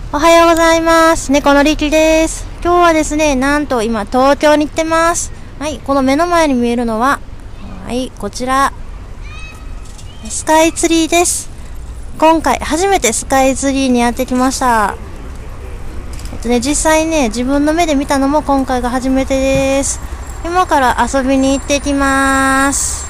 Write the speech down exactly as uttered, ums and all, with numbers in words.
おはようございます。猫のりきです。今日はですね、なんと今東京に行ってます。はい、この目の前に見えるのは、はい、こちら、スカイツリーです。今回初めてスカイツリーにやってきました。えっとね、実際ね、自分の目で見たのも今回が初めてです。今から遊びに行ってきます。